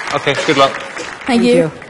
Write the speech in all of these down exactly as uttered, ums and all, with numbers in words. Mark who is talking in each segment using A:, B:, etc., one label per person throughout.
A: Okay, good luck.
B: Thank,
C: Thank
B: you.
C: you.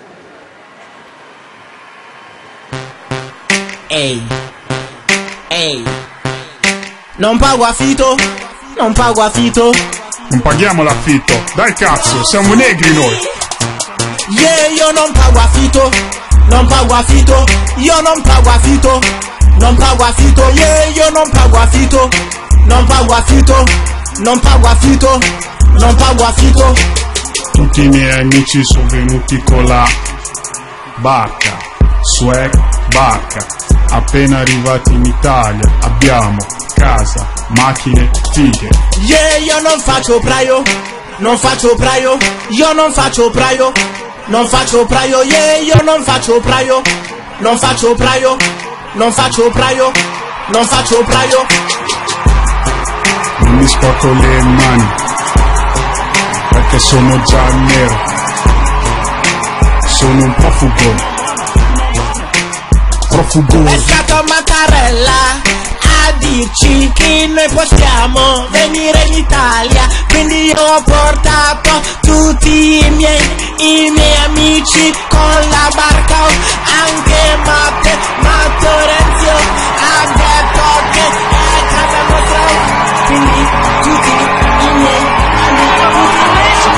D: Ehi, ehi, non pago affitto, non pago affitto.
E: Non paghiamo l'affitto, dai cazzo, siamo negri noi.
D: Yeah, io non pago affitto, non pago affitto, io non pago affitto, non pago affitto, yeah, io non pago affitto, non pago affitto, non pago affitto, non pago affitto.
E: Tutti i miei amici sono venuti con la barca, swag, barca. Appena arrivati in Italia abbiamo casa, macchine, tighe.
D: Yeah, io non faccio praio, non faccio praio, io non faccio praio, non faccio praio, yeah, io non faccio praio, non faccio praio, non faccio praio, non faccio praio.
E: Non mi sporco le mani, perché sono già nero, sono un po' fugone.
D: È stato Mattarella a dirci che noi possiamo venire in Italia, quindi io ho portato tutti i miei, i miei amici con la barca, anche Matte, Matteo Renzo ha detto che è casa nostra, quindi tutti i miei amici.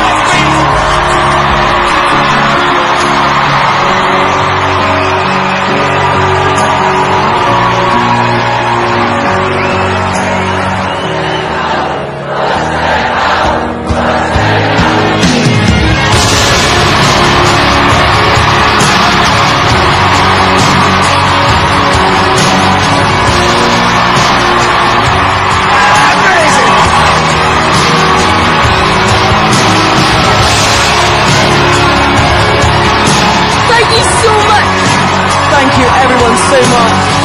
B: Thank you so much.
C: Thank you everyone so much.